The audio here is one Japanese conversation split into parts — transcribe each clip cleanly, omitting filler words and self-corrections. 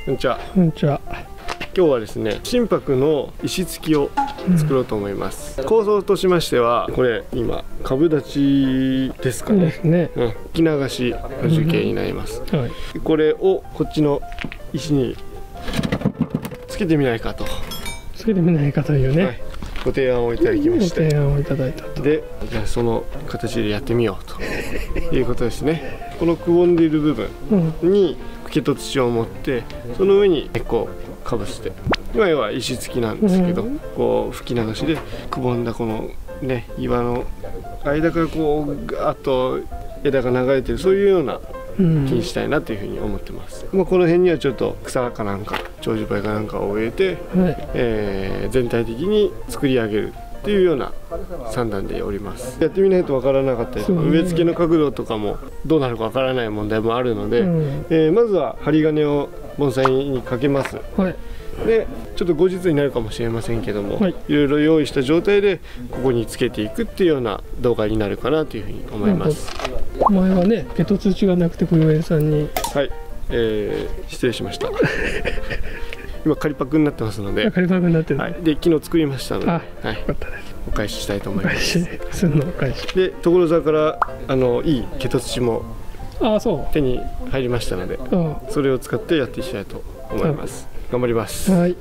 こんにちは。 こんにちは。 今日はですね、心拍の石付きを作ろうと思います。構想としましては、これ今株立ちですかね。 ですね。 吹き流しの樹形になります。 はい。 これをこっちの石につけてみないかと。 つけてみないかというね。 はい、ご提案をいただきまして。 ご提案をいただいたと。 で、じゃあその形でやってみようということですね。このくぼんでいる部分に苔と土を持って、その上に根っこをかぶして、今は石付きなんですけど、こう吹き流しでくぼんだこのね岩の間からこうガーッと枝が流れてる、そういうような木にしたいなというふうに思ってます。この辺にはちょっと草かなんか長寿梅かなんかを植えて、はい、全体的に作り上げるっていうような算段でおります。やってみないとわからなかったりとか、植え付けの角度とかもどうなるかわからない問題もあるので、まずは針金を盆栽にかけます。はい、でちょっと後日になるかもしれませんけども、はい、いろいろ用意した状態でここにつけていくっていうような動画になるかなというふうに思います。 前はね、毛と土がなくて不用園さんに、 はい、失礼しました。今仮パクになってますので、 仮パクになってる、 はい、で昨日作りましたので、はい、 よかったです。 お返ししたいと思います。 すんのお返しで所沢からいい毛と土も手に入りましたので、それを使ってやっていきたいと思います。頑張ります。はい。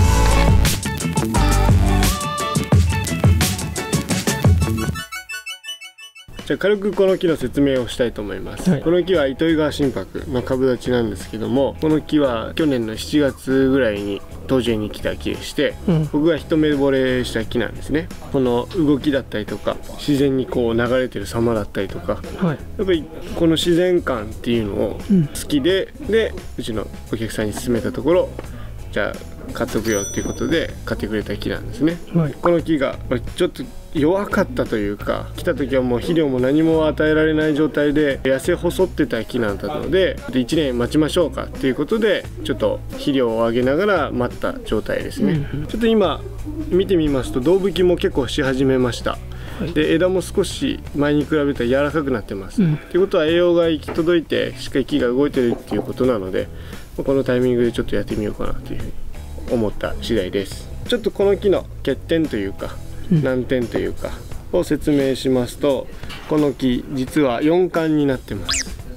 じゃあ軽くこの木の説明をしたいと思います。はい、この木は糸魚川心拍の株立ちなんですけども、この木は去年の7月ぐらいに東樹園に来た木でして、僕が一目惚れした木なんですね。この動きだったりとか、自然にこう流れてる様だったりとか、やっぱりこの自然感っていうのを好きで、うちのお客さんに勧めたところ、じゃあ買っとくよっていうことで買ってくれた木なんですね。はい、この木がちょっと弱かったというか、来た時はもう肥料も何も与えられない状態で痩せ細ってた木なんだので、1年待ちましょうかっていうことでちょっと肥料をあげながら待った状態ですね。ちょっと今見てみますと胴吹きも結構し始めました。で枝も少し前に比べたら柔らかくなってます。ということは栄養が行き届いてしっかり木が動いてるっていうことなので、このタイミングでちょっとやってみようかなというふうに思った次第です。ちょっとこの木の欠点というか難点というかを説明しますと、この木実は4冠になってます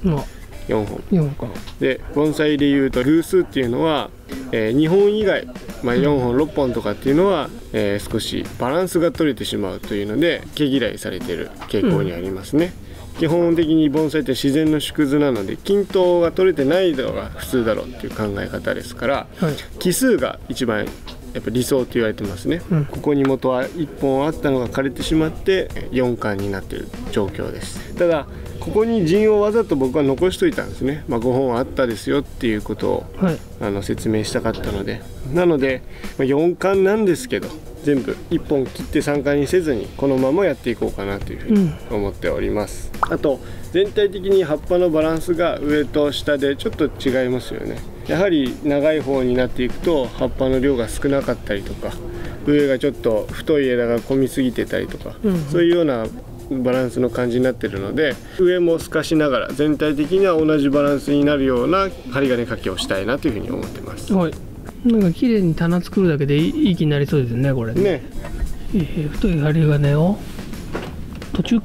。4本で、盆栽でいうと偶数っていうのは、2本以外、4本6本とかっていうのは、少しバランスが取れてしまうというので毛嫌いされている傾向にありますね。基本的に盆栽って自然の縮図なので、均等が取れてないのが普通だろうっていう考え方ですから、奇数が一番やっぱ理想と言われてますね。ここに元は1本あったのが枯れてしまって4冠になっている状況です。ただここに陣をわざと僕は残しといたんですね。5本あったですよっていうことを、説明したかったので、なので4冠なんですけど、全部1本切って3冠にせずにこのままやっていこうかなというふうに思っております。あと全体的に葉っぱのバランスが上と下でちょっと違いますよね。やはり長い方になっていくと葉っぱの量が少なかったりとか、上がちょっと太い枝が混みすぎてたりとか、そういうようなバランスの感じになってるので、上も透かしながら全体的には同じバランスになるような針金掛けをしたいなというふうに思ってます。はい、 なんか綺麗に棚作るだけでいい木になりそうですね、これね。太い針金を途中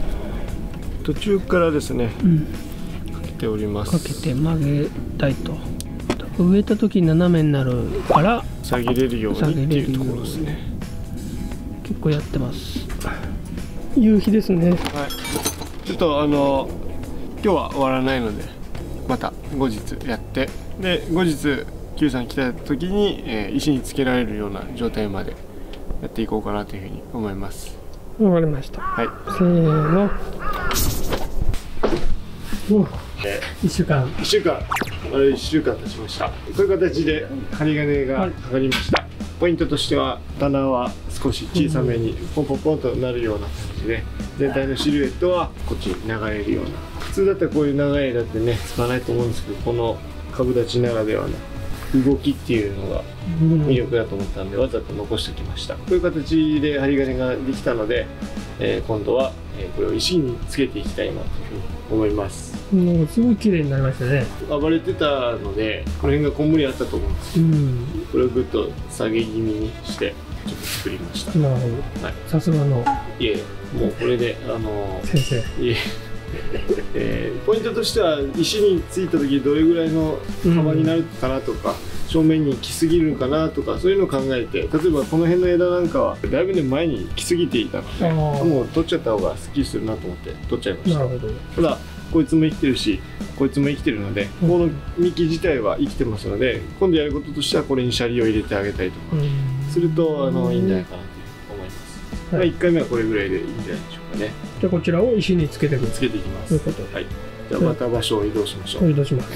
からですね、かけております。かけて曲げたいと。植えた時斜めになるから下げれるようにっていうところですね。 結構やってます。夕日ですね。はい、 ちょっと今日は終わらないので、また後日やって、で後日Qさん来た時に、石につけられるような状態までやっていこうかなというふうに思います。 わかりました。はい。せーの。1週間経ちました。こういう形で針金がかかりました。ポイントとしては棚は少し小さめにポンポンポンとなるような感じで、全体のシルエットはこっちに流れるような。普通だったらこういう長い枝ってね使わないと思うんですけど、この株立ちならではの動きっていうのが魅力だと思ったんで、わざと残しておきました。こういう形で針金ができたので、今度はこれを石につけていきたいなというふうに思います。 もうすごい綺麗になりましたね。 暴れてたのでこの辺がこんもりあったと思うんですけど、これをぐっと下げ気味にしてちょっと作りました。 なるほど。はい、さすがの。 いえ、もうこれで先生。 いえ、ポイントとしては石についた時どれぐらいの幅になるかなとか、正面に来すぎるかなとか、そういうのを考えて、例えばこの辺の枝なんかはだいぶね前に来すぎていたので、もう取っちゃった方がすっきりするなと思って取っちゃいました。ただこいつも生きてるしこいつも生きてるので、この幹自体は生きてますので、今度やることとしてはこれにシャリを入れてあげたりとかするといいんじゃないかなと思います。はい、1回目はこれぐらいでいいんじゃないでしょうかね。 じゃあこちらを石につけていきます。 そういうこと。はい。じゃあまた場所を移動しましょう。 移動します。はい、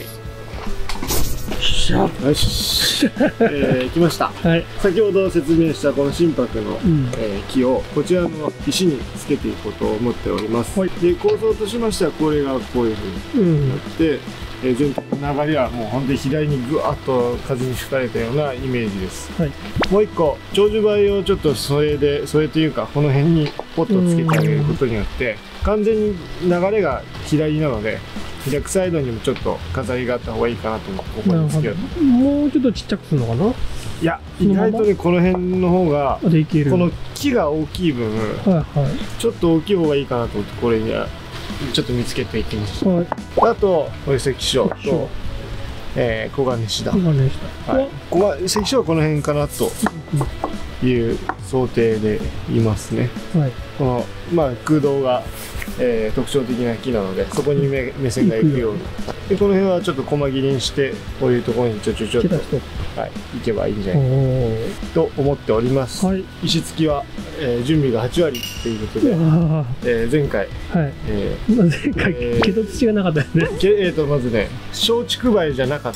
よし、来ました。はい、先ほど説明したこの心拍の、木をこちらの石につけていこうと思っております。はい、で構造としましてはこれがこういうふうになって、全体の流れはもう本当に左にぐわっと風に吹かれたようなイメージです。はい、もう一個長寿梅をちょっと添えというかこの辺にポッとつけてあげることによって完全に流れが左なので、逆サイドにもちょっと飾りがあった方がいいかなと思ってここにつけようと。 もうちょっとちっちゃくするのかな。いや、意外とねこの辺の方がこの木が大きい分、ちょっと大きい方がいいかなと思ってこれにはちょっと見つけていきました。はい、あとこれ石章と黄金シダ。関所はこの辺かなという想定でいますね。はい、この空洞が特徴的な木なので、そこに目線がいくように。でこの辺はちょっと細切りにしてこういうところにちょっと行けばいいんじゃないかと思っております。はい、石付きは、準備が8割ということで、前回毛と土がなかったよね。 まずね松竹梅じゃなかった。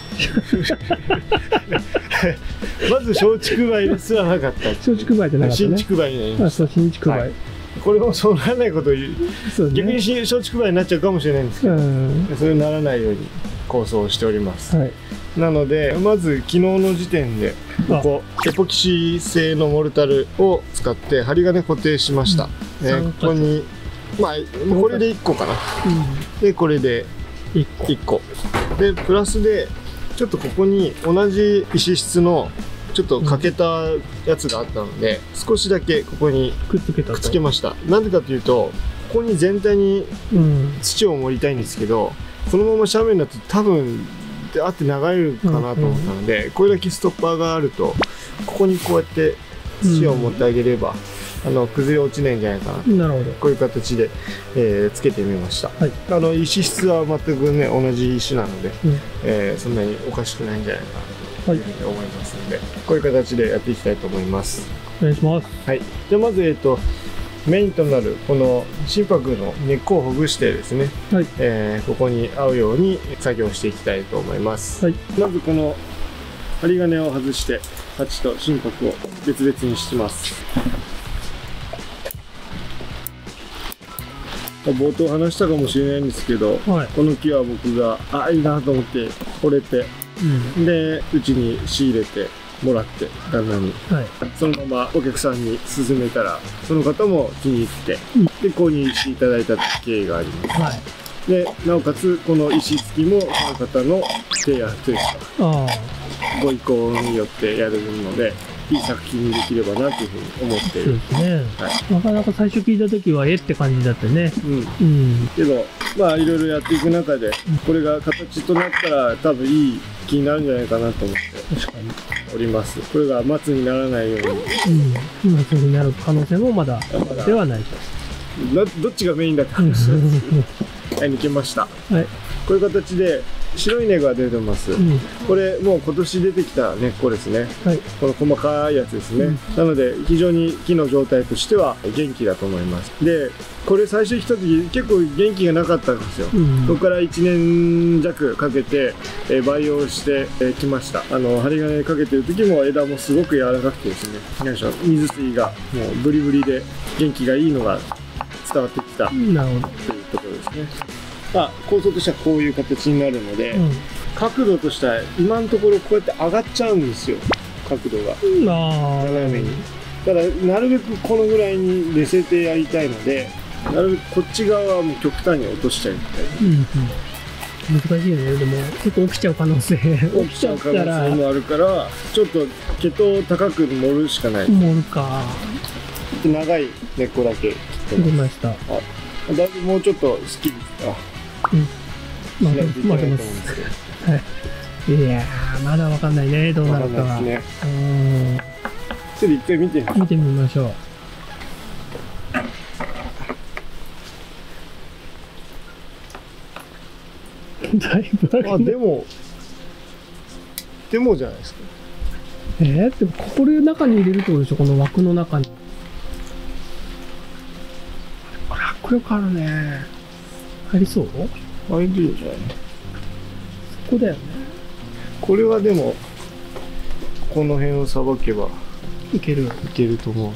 まず松竹梅ですらなかった。 松竹梅じゃなかったね。 新竹梅になりました。 新竹梅。 これもそうならないことを言う、逆に松竹梅になっちゃうかもしれないんですけど、それにならないように構想をしております。なのでまず昨日の時点でここエポキシ製のモルタルを使って針金固定しました。ここにこれで1個かな。でこれで1個でプラスでちょっとここに同じ石質のちょっと欠けたやつがあったので、少しだけここにくっつけました。なんでかというとここに全体に土を盛りたいんですけど、このまま斜面だと多分あって流れるかなと思ったので、これだけストッパーがあるとここにこうやって土を持ってあげれば崩れ落ちないんじゃないかな。なるほど。こういう形で、つけてみました。はい、石質は全くね同じ石なので、そんなにおかしくないんじゃないかなというふうに思いますので、こういう形でやっていきたいと思います。 お願いします。 はい。じゃあまずメインとなるこの心拍の根っこをほぐしてですね、はい、ここに合うように作業していきたいと思います。はい、まずこの針金を外して鉢と心拍を別々にします。冒頭話したかもしれないんですけど、はい、この木は僕がいいなと思って惚れて、でうちに仕入れてもらって旦那に、そのままお客さんに勧めたらその方も気に入って、で購入していただいた経緯があります。でなおかつこの石付きもその方の提案というかご意向によってやるので、いい作品にできればなというふうに思っている。そうですね。 なかなか最初聞いた時はって感じだったね。 けどいろいろやっていく中でこれが形となったら多分いい木になるんじゃないかなと思っております。これが松にならないように、 松になる可能性もまだではないと。どっちがメインだったかもしれないですけど、抜けました。こういう形で白い根が出てます。これもう今年出てきた根っこですね。この細かいやつですね。なので非常に木の状態としては元気だと思います。でこれ最初来た時結構元気がなかったんですよ。そこから1年弱かけて培養してきました。針金かけてる時も枝もすごく柔らかくてですね、水水がもうブリブリで元気がいいのが伝わってきたというところですね。構造としてはこういう形になるので、 角度としては今のところこうやって上がっちゃうんですよ、角度が斜めに。ただなるべくこのぐらいに寝せてやりたいので、なるべくこっち側はもう極端に落としちゃいみたいな。 難しいよね。でも結構起きちゃう可能性起きちゃう可能性もあるから、ちょっと毛頭高く盛るしかない。 盛るか。 長い根っこだけ切ってました。 だいぶもうちょっとスッキリ待ってます。はい。いやー、まだわかんないね、どうなるかは。 ちょっと一回見てみましょう。だいぶでもじゃないですか。 でもこれ中に入れるってことでしょ、この枠の中に。迫力あるね。入りそう？ 入るんじゃない？ そこだよね。 これはでもこの辺をさばけばいけると思う。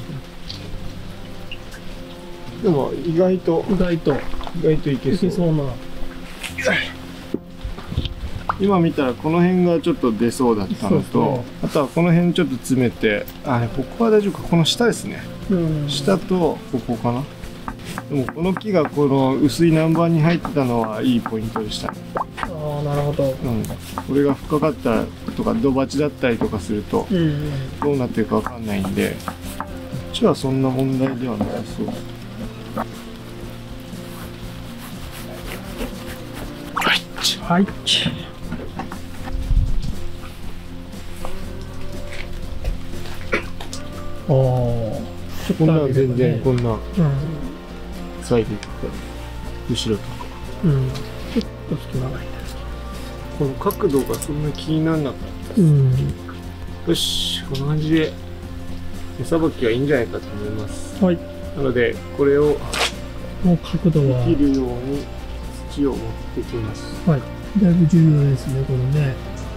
でも意外といけそうな。今見たらこの辺がちょっと出そうだったのと、あとはこの辺ちょっと詰めて、ここは大丈夫か。この下ですね、下とここかな。でもこの木がこの薄い南蛮に入ってたのはいいポイントでしたね。 なるほど。 これが深かったとか土鉢だったりとかするとどうなってるかわかんないんで、こっちはそんな問題ではなさそう。 はい。 こんな全然こんなサイズとか後ろとかちょっと隙間が入ってる。 この角度がそんな気にならなかった。よし、こんな感じで手さばきはいいんじゃないかと思います。 はい。 なのでこれをもう角度は切るように土を持ってきます。 はい。だいぶ重要ですね、このね。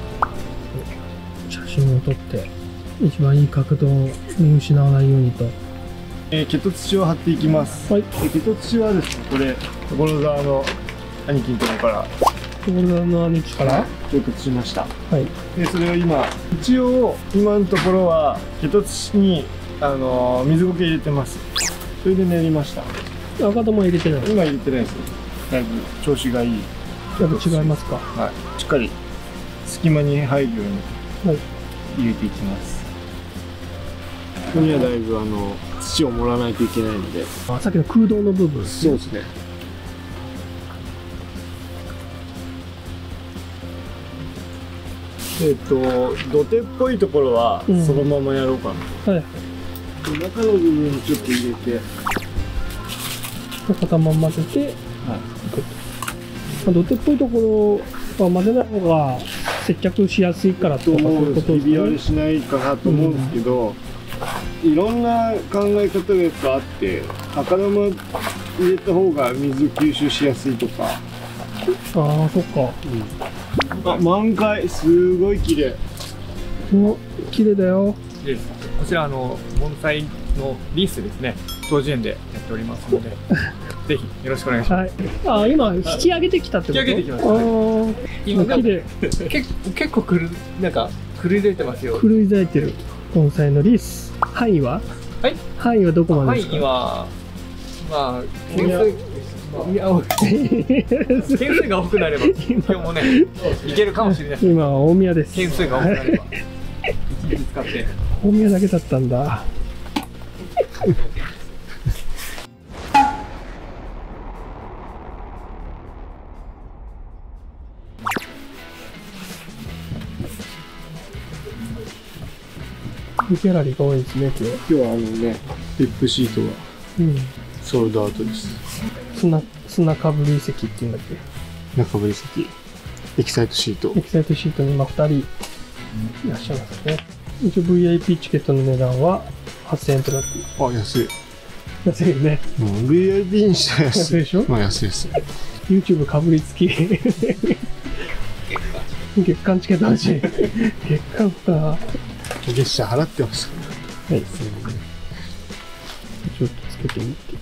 写真を撮って一番いい角度を見失わないようにと。 毛と土を貼っていきます。はい。毛と土はですね、これ所沢の兄貴のところから所沢の兄貴から調達しました。 はい。 でそれを今一応今のところは毛と土に水苔入れてます。それで練りました。 赤玉入れてない？ 今入れてないです。だいぶ調子がいい。 やっぱ違いますか？ はい。しっかり隙間に入るように入れていきます。ここにはだいぶ土を盛らないといけないので。 さっきの空洞の部分。 そうですね。土手っぽいところはそのままやろうかな。はい。中の部分にちょっと入れて片面混ぜて、土手っぽいところは混ぜない方が接着しやすいからとかそういうことですね。 ひび割れしないかなと思うんですけど、いろんな考え方がやっぱあって、赤玉入れた方が水吸収しやすいとか。 ああ、そっか。 満開、すごい綺麗。 綺麗だよ。 こちら盆栽のリースですね。当時園でやっておりますので、ぜひよろしくお願いします。 はい、今引き上げてきたってこと？ 引き上げてきました。今綺麗。結構なんか狂い咲いてますよ。 狂い咲いてる盆栽のリース。範囲は？はい。範囲はどこまでですか？ 範囲は件数が多くなれば今日もねいけるかもしれない。 今は大宮です。 件数が多くなれば一日使って大宮だけだったんだ。ギャラリーが多いですね、今日。 今日はリップシートがソールドアウトです。 砂かぶり石っていうんだっけ？ 砂かぶり石。エキサイトシート。 エキサイトシートに今2人いらっしゃいますね。一応 VIP チケットの値段は8000円となっている。 安い。 安いよね。 VIP にしたら安い。 安いでしょ？ 安いです。 YouTube かぶりつき。月間チケット欲しい。月間か。 月謝払ってます。 はい。ちょっとつけてみて。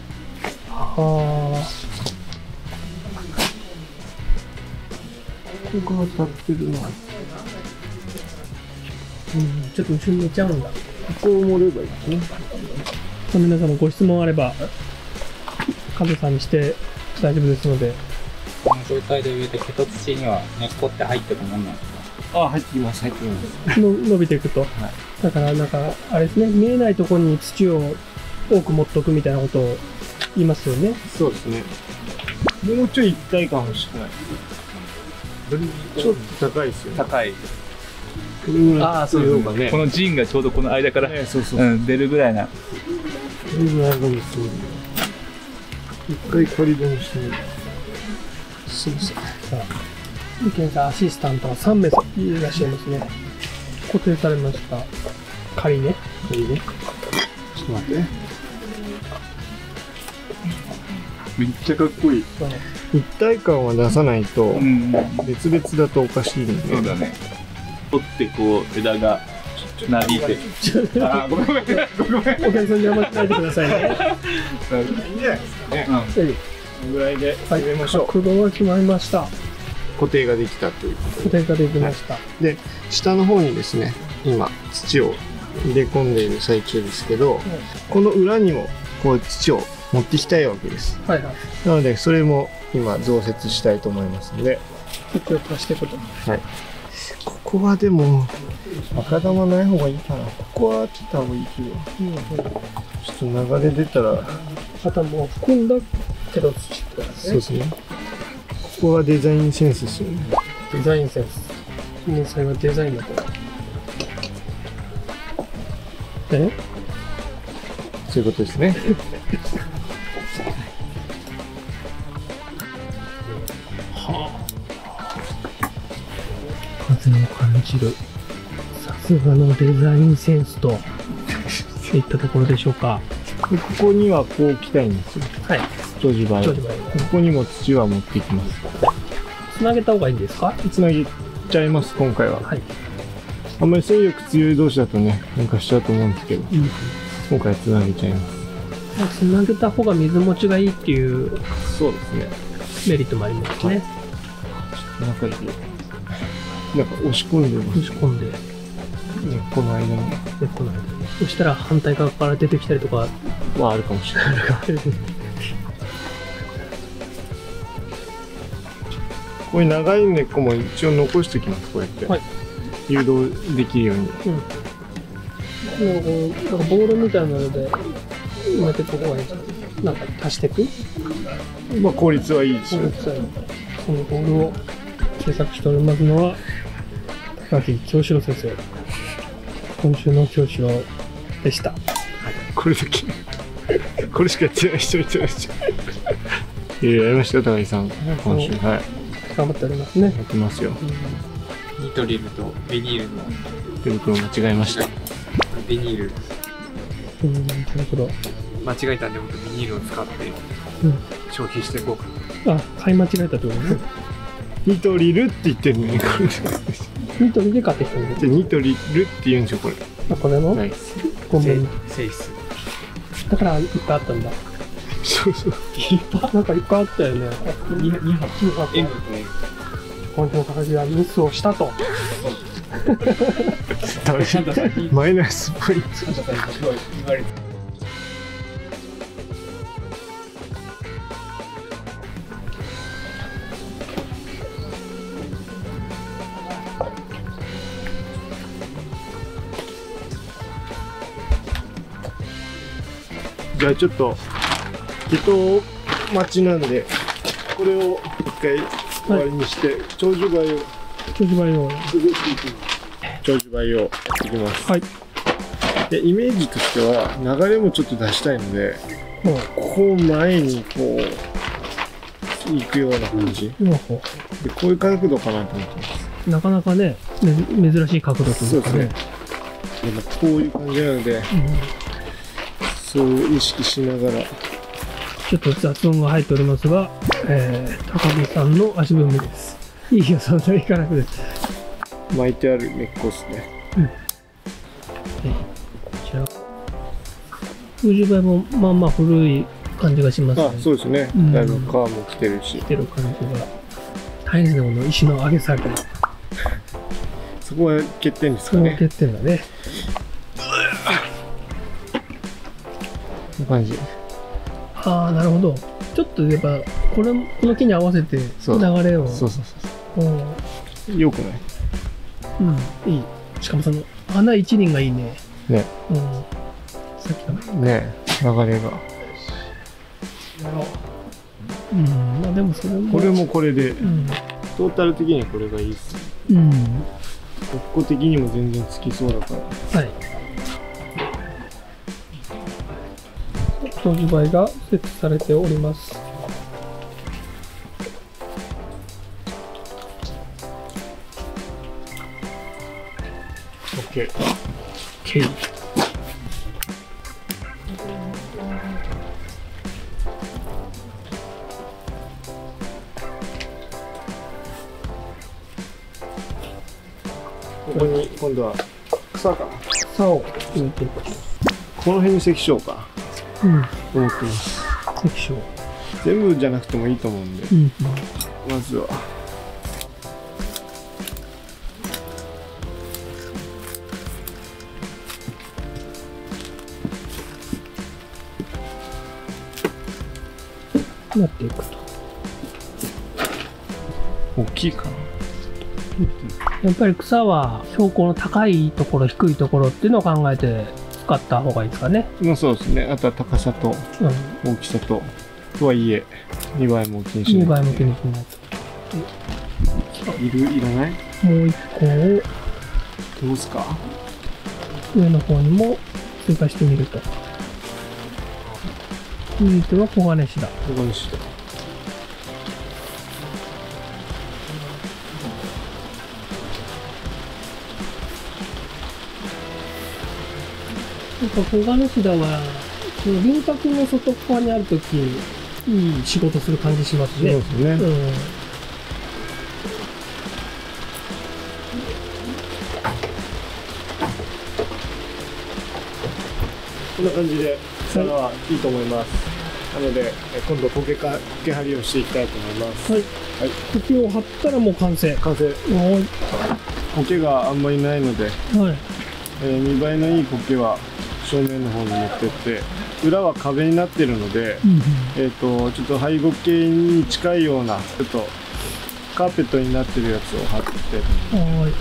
こここが立ってるな。 ちょっと後ろに寝ちゃうんだ。 ここを盛ればいいですね。 皆様ご質問あれば、加藤さんにして大丈夫ですので。 この状態で植えて、毛と土には根っこって入ってくもんなんですか？ あ、入ってきます、入ってきます。 伸びていくと。はい、だから、なんか、あれですね、見えないところに土を多く持っとくみたいなことを言いますよね。 そうですね。もうちょい一体感欲しくない？ちょっと高いですよね。 高い。 ああ、そうですね。 この陣がちょうどこの間から出るぐらいな。 出るぐらいがですね。一回仮止めしてみる。そうですね。 さあ、検査アシスタントが3名いらっしゃいますね。固定されました。仮ね。 仮ね。ちょっと待って。めっちゃかっこいい。一体感は出さないと、別々だとおかしいんで。 そうだね。取ってこう枝がなびいて。 あ、ごめんごめん。お客さん邪魔しないでくださいね。 いいんじゃないですかね。このぐらいで決めましょう。 角度が決まりました。 固定ができたということで。固定ができました。 で、下の方にですね、今土を入れ込んでいる最中ですけど、この裏にもこう土を持ってきたいわけです。 はいはい。 なのでそれも今増設したいと思いますので、 土を足していくと。 はい。ここはでも赤玉ない方がいいかな。ここはあった方がいいけど、ちょっと流れ出たら頭を含んだけど土ってことですね。 そうですね。ここはデザインセンスですよね。 デザインセンス。天才はデザインだと。 そういうことですね。 風を感じる。さすがのデザインセンスといったところでしょうか。 ここにはこう来たいんですよ。 はい。 長寿梅。ここにも土は持ってきます。 つなげた方がいいんですか？ つなげちゃいます、今回は。 はい。 あんまり勢力強い同士だとね、なんかしちゃうと思うんですけど、今回はつなげちゃいます。 つなげた方が水持ちがいいっていう、 そうですね。 メリットもありますね。 中で、なんか押し込んでます。 押し込んで。 根っこの間に。 根っこの間に。そしたら反対側から出てきたりとか。 まああるかもしれない。こういう長い根っこも一応残しておきます、こうやって。はい。誘導できるように。 なんかボールみたいなので埋めていく方がいいんですか？なんか足していく？ まあ効率はいいですよ。 このボールを制作しておりますのは高木京志郎先生。今週の京志郎でした。はい、 これだけこれしかやってない人いてないし。やりましたよ高木さん。今週はい。 頑張っておりますね。 やってますよ。 ニトリルとビニールの手袋間違えました。 ビニール。 手袋。 間違えたんで、僕ビニールを使って消費していこうかな。あ、買い間違えたってことね。 ニトリルって言ってるのに、これ。 ニトリで買ってきたの？ ニトリルって言うんでしょ、これ。 あ、これの？はい。ごめん。 セイス。 だからいっぱいあったんだ。 そうそう。 なんかいっぱいあったよね。2箱。今週の高木はミスをしたと。 マイナスポイント。じゃあちょっと毛と待ちなんでこれを一回終わりにして、長寿梅を長寿梅を長寿梅をやっていきます。 はい。 でイメージとしては流れもちょっと出したいので、こう前にこう行くような感じ、でこういう角度かなと思ってます。 なかなかね珍しい角度というかね。 でもこういう感じなので、そう意識しながらちょっと雑音が入っておりますが、高木さんの足踏みです。いいよ、そんなにいかなくて。 巻いてある根っこですね。 こちら風樹梅もまあまあ古い感じがしますね。 あ、そうですね。だいぶ皮も来てるし。 来てる感じが大変ですね、この石の上げ下げ。 そこは欠点ですかね。 欠点だね。 こんな感じ。 ああ、なるほど。ちょっとやっぱこの木に合わせて流れを。 そうそうそう。よくない？ うん、いい。しかもその花一輪がいいね。 ね。 うん。さっきのね、流れが。 うん、まあでもそれも。 これもこれで、トータル的にはこれがいいっす。 うん。 ここ的にも全然つきそうだから。 はい。表示板が設置されております。 OK。 OK。 ここに今度は草かな。 草を入れていく。 この辺に石しようか。 うん。 思ってます。 石章。 全部じゃなくてもいいと思うんで、まずは。 なっていくと。 大きいかな。 やっぱり草は標高の高いところ低いところっていうのを考えて使った方がいいですかね。 まあそうですね。あとは高さと大きさと、とはいえ2倍も気にしない。 2倍も気にしないと。 いらない？ もう一個をどうすか？ 上の方にも追加してみると。続いては黄金シダ。 黄金シダ。 なんか黄金シダはその輪郭の外側にあるときいい仕事する感じしますね。 そうですね。こんな感じで草はいいと思います。なので今度苔張りをしていきたいと思います。 はい。苔を張ったらもう完成。 完成。苔があんまりないので、見栄えのいい苔は正面の方に持ってって、裏は壁になってるので、ちょっと廃苔に近いようなちょっとカーペットになってるやつを貼っていきたいと思います。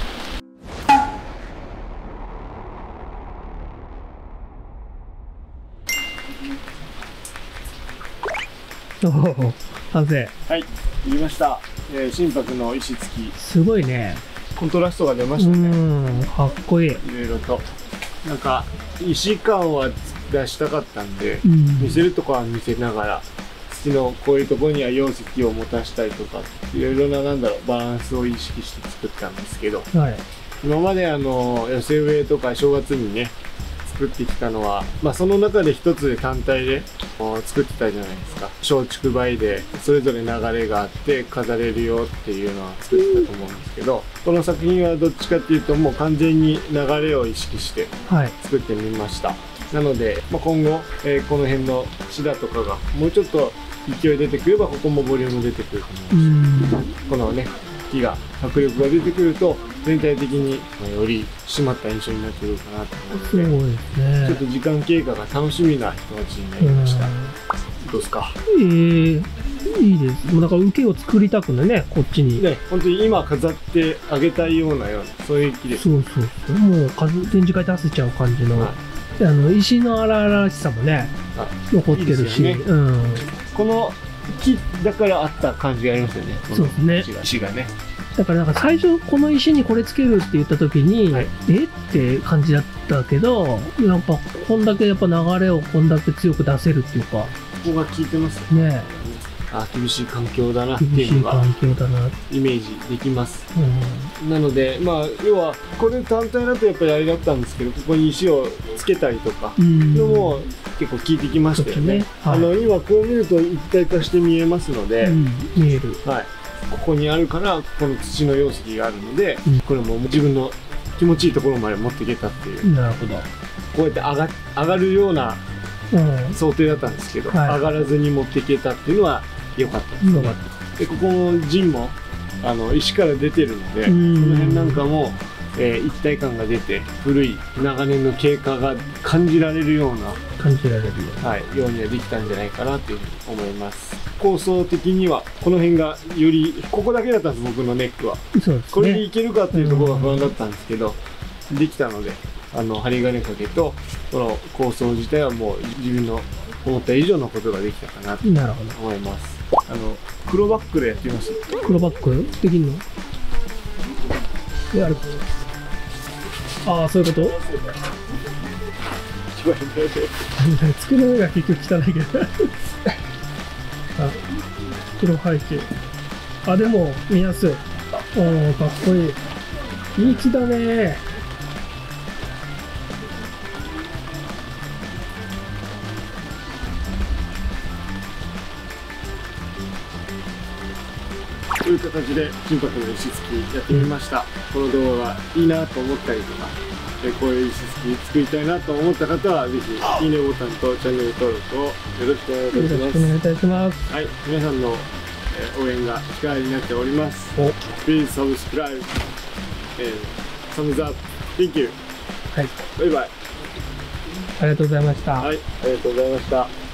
完成。 はい、できました。心拍の石付き。 すごいね。 コントラストが出ましたね。 かっこいい。 いろいろと。なんか石感は出したかったんで、見せるとこは見せながら、土のこういうところには溶石を持たしたりとか、いろいろなバランスを意識して作ったんですけど、今まで寄せ植えとか正月にね。作ってきたのは、その中で一つで単体で作ってたじゃないですか。松竹梅でそれぞれ流れがあって飾れるよっていうのは作ってたと思うんですけど、この作品はどっちかっていうともう完全に流れを意識して作ってみました。なので、今後、この辺のシダとかがもうちょっと勢い出てくればここもボリューム出てくると思います。このね木が迫力が出てくると全体的により締まった印象になってくるかなと思うので、ちょっと時間経過が楽しみな気持ちになりました。どうですか？いいです。もうだから受けを作りたくね、こっちに。 ね、本当に今飾ってあげたいようなそういう木です。 そう。もう展示会出せちゃう感じの、石の荒々しさもね、残ってるし。 この木だからあった感じがありますよね。 そうですね。 石がね。 だからなんか最初この石にこれつけるって言った時に、って感じだったけど、やっぱこんだけやっぱ流れをこんだけ強く出せるっていうか。ここが効いてますね。 厳しい環境だなっていうのがイメージできます。なので要はこれ単体だとやっぱりあれだったんですけど、ここに石をつけたりとかのも結構効いてきましたよね。今こう見ると一体化して見えますので、 見える。 ここにあるからこの土の溶石があるので、これも自分の気持ちいいところまで持っていけたっていう。 なるほど。 こうやって上がるような想定だったんですけど、上がらずに持っていけたっていうのは良かったですね。 でここの陣も石から出てるので、この辺なんかも、一体感が出て古い長年の経過が感じられるようなようにはできたんじゃないかなというふうに思います。構想的にはこの辺がよりここだけだったんです、僕のネックは。そうですね、これでいけるかっていうところが不安だったんですけど、できたので針金掛けとこの構想自体はもう自分の思った以上のことができたかなと思います。黒バックでやってみます。 黒バックできるの？やる。ああ、そういうこと？机の上が結局汚いけどあ、黒背景。あ、でも見やすい。おお、かっこいい。いい木だね。 という形で金箔の石突きやってみました。この動画がいいなと思ったりとか、こういう石突き作りたいなと思った方はぜひいいねボタンとチャンネル登録をよろしくお願いいたします。 よろしくお願いいたします。 はい、皆さんの応援が力になっております。Please subscribe and thumbs up. Thank you. はい。 バイバイ。 ありがとうございました。 はい、ありがとうございました。